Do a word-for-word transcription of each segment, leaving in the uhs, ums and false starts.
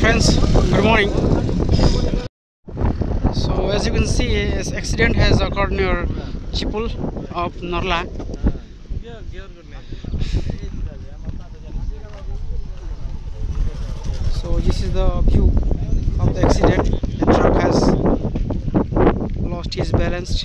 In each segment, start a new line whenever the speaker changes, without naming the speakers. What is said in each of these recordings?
friends, good morning. So as you can see, this accident has occurred near Chipul of Narla. So this is the view of the accident. The truck has lost his balance.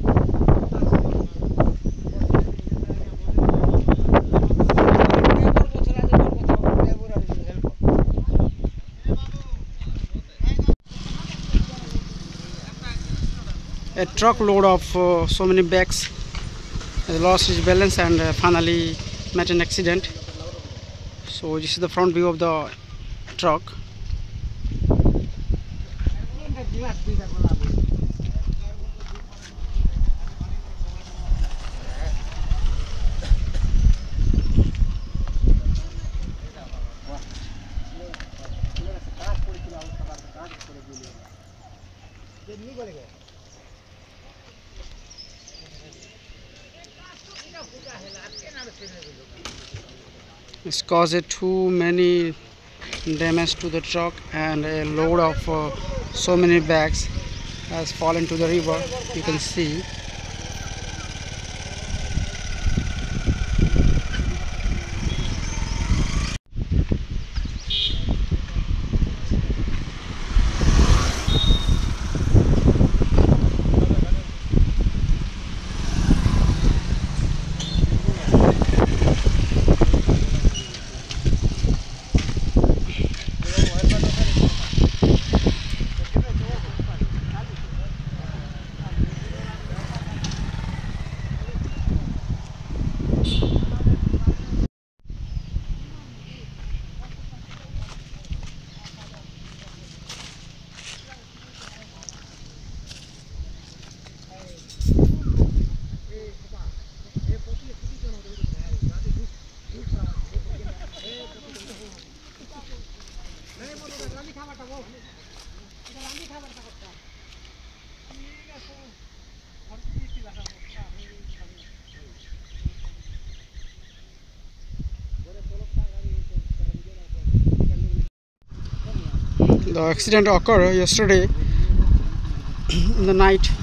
A truckload of uh, so many bags has lost its balance and uh, finally met an accident. So this is the front view of the truck. It's caused too many damage to the truck, and a load of uh, so many bags has fallen to the river. You can see. The accident occurred yesterday in the night.